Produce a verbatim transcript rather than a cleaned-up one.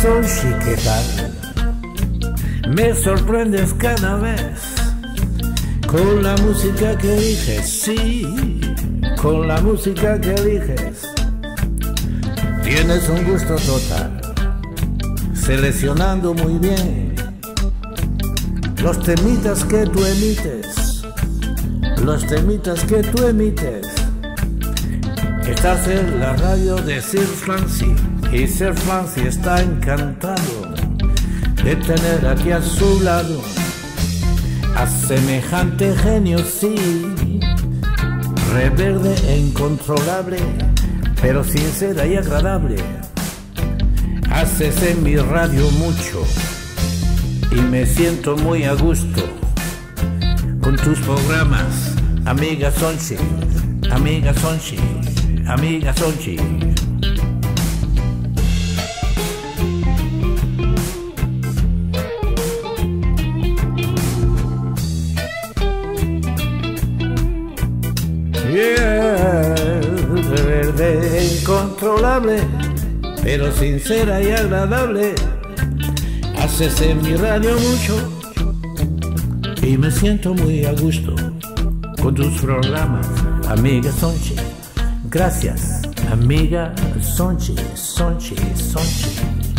Sonchi, ¿qué tal? Me sorprendes cada vez con la música que eliges, sí, con la música que eliges. Tienes un gusto total, seleccionando muy bien los temitas que tú emites, los temitas que tú emites. Estás en la radio de Sir Francis y Sir Francis está encantado de tener aquí a su lado a semejante genio, sí, reverde e incontrolable, pero sincera y agradable. Haces en mi radio mucho y me siento muy a gusto con tus programas, amiga Sonchi, amiga Sonchi, amiga Sonchi. Yeah, verde e incontrolable, pero sincera y agradable. Haces en mi radio mucho y me siento muy a gusto con tus programas, amiga Sonchi. Gracias, amiga Sonchi, Sonchi, Sonchi.